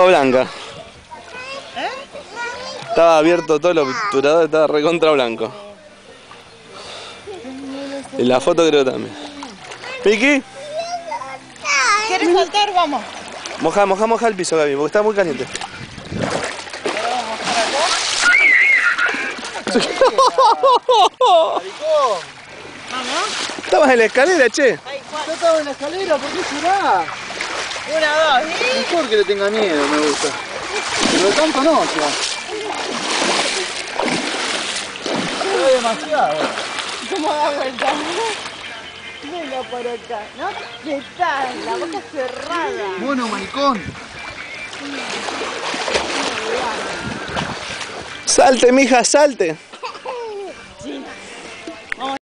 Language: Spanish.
Blanca. ¿Eh? Estaba abierto todo el obturador, estaba recontra blanco. Y la foto creo también. ¿Miki? ¿Quieres saltar? Vamos. Moja el piso, Gaby, porque está muy caliente. Estabas en la escalera, che. Yo estaba en la escalera, ¿por qué será? 1, 2, y... Mejor que le tenga miedo, me gusta. Pero de tanto no, o sea. Es demasiado. ¿Cómo da vuelta? Venga por acá, ¿no? ¿Qué tal? La boca cerrada. Bueno, maricón. Salte, mija, salte.